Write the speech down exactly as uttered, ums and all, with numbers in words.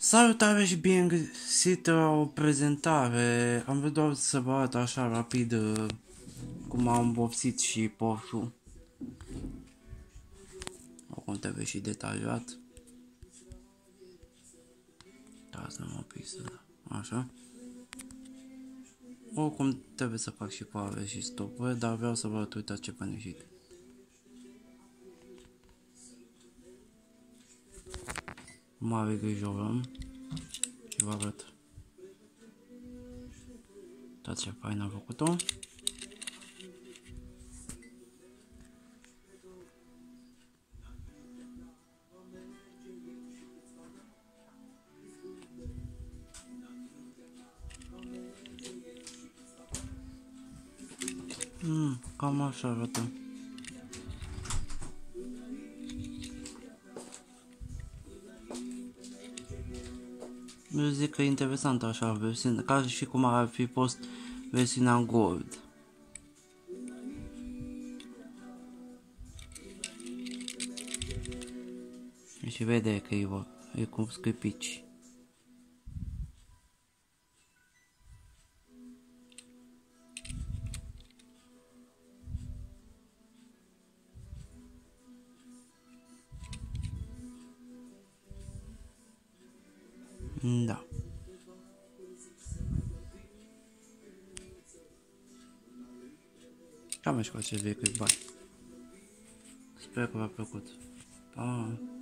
Salutare și bine găsit la o prezentare. Am vrut doar să vă arăt așa rapid uh, cum am vopsit și Porsche-ul. Acum trebuie și detaliat. Da, să mă pic să... Așa. Oricum trebuie să fac și pare și stopuri, dar vreau să vă arăt, uitați ce păneșit. Mare grijorăm și vă arăt. Uitați ce fain am făcut-o. Mm, cam așa arată. Eu zic că e interesant așa versiune, ca și cum ar fi fost versiunea Gold. Și vede că e, e cu scripici. Da. Cam așa cu acest video clip, bye. Sper că v-a plăcut. Pa!